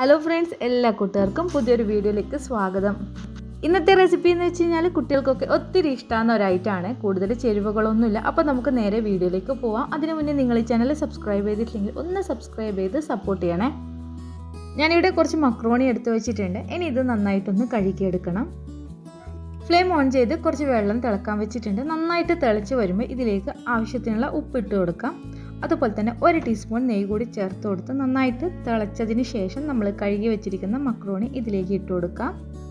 Hello friends, എല്ലാ കൂട്ടുകാർക്കും പുതിയൊരു വീഡിയോയിലേക്ക് സ്വാഗതം. ഇന്നത്തെ റെസിപ്പി എന്ന് വെച്ച് കഴിഞ്ഞാൽ കുട്ടികൾക്കൊക്കെ ഒത്തിരി ഇഷ്ടമാകുന്ന ഒരു ഐറ്റമാണ്. കൂടുതൽ ചേരുവകളൊന്നുമില്ല. അപ്പോൾ നമുക്ക് നേരെ വീഡിയോയിലേക്ക് പോവാം. അതിനു മുന്നേ നിങ്ങൾ ഈ ചാനൽ സബ്സ്ക്രൈബ് ചെയ്തിട്ടില്ലെങ്കിൽ ഒന്ന് സബ്സ്ക്രൈബ് ചെയ്ത് സപ്പോർട്ട് ചെയ്യണേ. ഞാനിവിടെ കുറച്ച് മക്രോണി എടുത്ത് വെച്ചിട്ടുണ്ട്. ഇനി ഇത് നന്നായിട്ടൊന്ന് കഴുകിയെടുക്കണം. ഫ്ലെയിം ഓൺ ചെയ്ത് കുറച്ച് വെള്ളം തിളക്കാൻ വെച്ചിട്ടുണ്ട്. നന്നായിട്ട് തിളച്ച് വരുമ്പോൾ ഇതിലേക്ക് ആവശ്യത്തിനുള്ള ഉപ്പിട്ട് കൊടുക്കാം. അതുപോലെ തന്നെ 1 ടീസ്പൂൺ നെയ്യ് കൂടി ചേർത്ത് കൊടുത്ത് നന്നായിട്ട് തിളച്ചതിന് ശേഷം നമ്മൾ കഴുകി വെച്ചിരിക്കുന്ന മക്രോണി ഇതിലേക്ക് ഇട്ട് കൊടുക്കാം.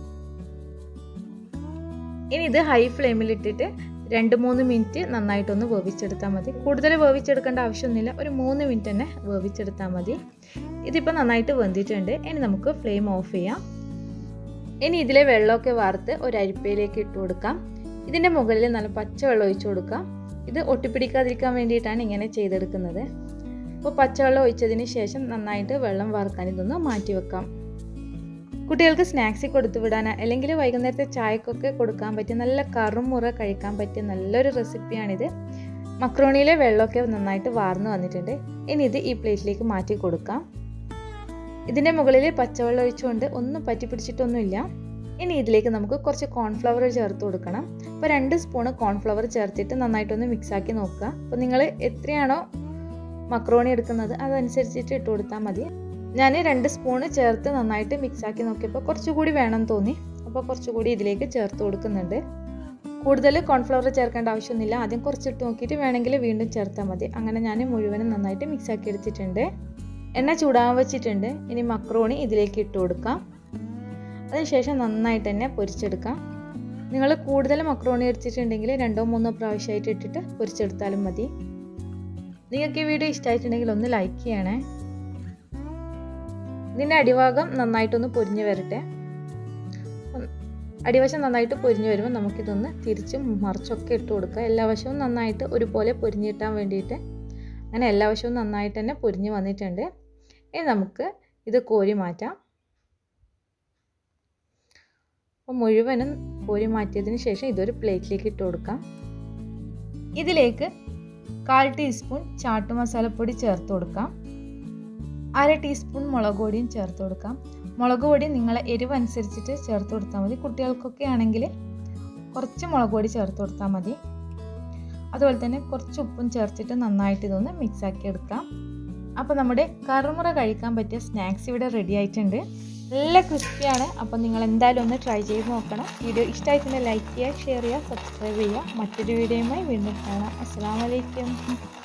ഇനി ഇത് ഹൈ ഫ്ലെയിമിലിട്ടിട്ട് 2-3 മിനിറ്റ് നന്നായിട്ടൊന്ന് വേവിച്ചെടുത്താൽ മതി. കൂടുതൽ വേവിച്ചെടുക്കേണ്ട ആവശ്യമൊന്നുമില്ല, ഒരു 3 മിനിറ്റ് തന്നെ വേവിച്ചെടുത്താൽ മതി. ഇതിപ്പോൾ നന്നായിട്ട് വെന്തിട്ടുണ്ട്. ഇനി നമുക്ക് ഫ്ലെയിം ഓഫ് ചെയ്യാം. ഇനി ഇതിലെ വെള്ളമൊക്കെ വാർത്ത് ഒരു അരിപ്പയിലേക്ക് ഇട്ട് കൊടുക്കാം. ഇതിൻ്റെ മുകളിൽ നല്ല പച്ചവെള്ളം ഒഴിച്ചു കൊടുക്കാം. ഇത് ഒട്ടിപ്പിടിക്കാതിരിക്കാൻ വേണ്ടിയിട്ടാണ് ഇങ്ങനെ ചെയ്തെടുക്കുന്നത്. അപ്പോൾ പച്ചവെള്ളം ഒഴിച്ചതിന് ശേഷം നന്നായിട്ട് വെള്ളം വാർക്കാൻ ഇതൊന്ന് മാറ്റി വെക്കാം. കുട്ടികൾക്ക് സ്നാക്സിൽ കൊടുത്തു വിടാൻ അല്ലെങ്കിൽ വൈകുന്നേരത്തെ ചായക്കൊക്കെ കൊടുക്കാൻ പറ്റിയ നല്ല കറുമുറ കഴിക്കാൻ പറ്റിയ നല്ലൊരു റെസിപ്പിയാണിത്. മക്രോണിയിലെ വെള്ളമൊക്കെ നന്നായിട്ട് വാർന്നു വന്നിട്ടുണ്ട്. ഇനി ഇത് ഈ പ്ലേറ്റിലേക്ക് മാറ്റി കൊടുക്കാം. ഇതിൻ്റെ മുകളിൽ പച്ചവെള്ളം ഒഴിച്ചുകൊണ്ട് ഒന്നും പറ്റി പിടിച്ചിട്ടൊന്നുമില്ല. ഇനി ഇതിലേക്ക് നമുക്ക് കുറച്ച് കോൺഫ്ലവർ ചേർത്ത് കൊടുക്കണം. അപ്പോൾ 2 സ്പൂണ് കോൺഫ്ലവർ ചേർത്തിട്ട് നന്നായിട്ടൊന്ന് മിക്സാക്കി നോക്കുക. അപ്പോൾ നിങ്ങൾ എത്രയാണോ മക്രോണി എടുക്കുന്നത് അതനുസരിച്ചിട്ട് ഇട്ട് കൊടുത്താൽ മതി. ഞാൻ 2 സ്പൂണ് ചേർത്ത് നന്നായിട്ട് മിക്സാക്കി നോക്കിയപ്പോൾ കുറച്ചുകൂടി വേണം തോന്നി. അപ്പോൾ കുറച്ചുകൂടി ഇതിലേക്ക് ചേർത്ത് കൊടുക്കുന്നുണ്ട്. കൂടുതൽ കോൺഫ്ലവർ ചേർക്കേണ്ട ആവശ്യമൊന്നുമില്ല. ആദ്യം കുറച്ചിട്ട് നോക്കിയിട്ട് വേണമെങ്കിൽ വീണ്ടും ചേർത്താൽ മതി. അങ്ങനെ ഞാൻ മുഴുവനും നന്നായിട്ട് മിക്സാക്കി എടുത്തിട്ടുണ്ട്. എണ്ണ ചൂടാൻ വെച്ചിട്ടുണ്ട്. ഇനി മക്രോണി ഇതിലേക്ക് ഇട്ട് കൊടുക്കാം. അതിനുശേഷം നന്നായിട്ട് തന്നെ പൊരിച്ചെടുക്കാം. നിങ്ങൾ കൂടുതൽ മക്രോണി എടുത്തിട്ടുണ്ടെങ്കിൽ 2-3 പ്രാവശ്യമായിട്ട് ഇട്ടിട്ട് പൊരിച്ചെടുത്താലും മതി. നിങ്ങൾക്ക് ഈ വീഡിയോ ഇഷ്ടമായിട്ടുണ്ടെങ്കിൽ ഒന്ന് ലൈക്ക് ചെയ്യണേ. ഇതിൻ്റെ അടിഭാഗം നന്നായിട്ടൊന്ന് പൊരിഞ്ഞ് വരട്ടെ. അടിവശം നന്നായിട്ട് പൊരിഞ്ഞ് വരുമ്പോൾ നമുക്കിതൊന്ന് തിരിച്ചും മറിച്ചൊക്കെ ഇട്ട് കൊടുക്കുക. എല്ലാ വശവും നന്നായിട്ട് ഒരുപോലെ പൊരിഞ്ഞിട്ടാൻ വേണ്ടിയിട്ട്. അങ്ങനെ എല്ലാ വശവും നന്നായിട്ട് തന്നെ പൊരിഞ്ഞ് വന്നിട്ടുണ്ട്. ഇനി നമുക്ക് ഇത് കോരി മാറ്റാം. അപ്പോൾ മുഴുവനും കോരി മാറ്റിയതിന് ശേഷം ഇതൊരു പ്ലേറ്റിലേക്ക് ഇട്ട് കൊടുക്കാം. ഇതിലേക്ക് 1/4 ടീസ്പൂൺ ചാട്ട് മസാലപ്പൊടി ചേർത്ത് കൊടുക്കാം. 1/2 ടീസ്പൂൺ മുളക് പൊടിയും ചേർത്ത് കൊടുക്കാം. മുളക് പൊടി നിങ്ങളെ എരിവ് അനുസരിച്ചിട്ട് ചേർത്ത് കൊടുത്താൽ മതി. കുട്ടികൾക്കൊക്കെ ആണെങ്കിൽ കുറച്ച് മുളക് പൊടി ചേർത്ത് കൊടുത്താൽ മതി. അതുപോലെ തന്നെ കുറച്ച് ഉപ്പും ചേർത്തിട്ട് നന്നായിട്ട് ഇതൊന്ന് മിക്സാക്കി എടുക്കാം. അപ്പോൾ നമ്മുടെ കറുമുറ കഴിക്കാൻ പറ്റിയ സ്നാക്സ് ഇവിടെ റെഡി ആയിട്ടുണ്ട്. നല്ല ക്രിസ്പിയാണ്. അപ്പോൾ നിങ്ങൾ എന്തായാലും ഒന്ന് ട്രൈ ചെയ്ത് നോക്കണം. വീഡിയോ ഇഷ്ടമായിട്ടുണ്ടെങ്കിൽ ലൈക്ക് ചെയ്യുക, ഷെയർ ചെയ്യുക, സബ്സ്ക്രൈബ് ചെയ്യുക. മറ്റൊരു വീഡിയോയുമായി വീണ്ടും കാണാം. അസ്സലാമു അലൈക്കും.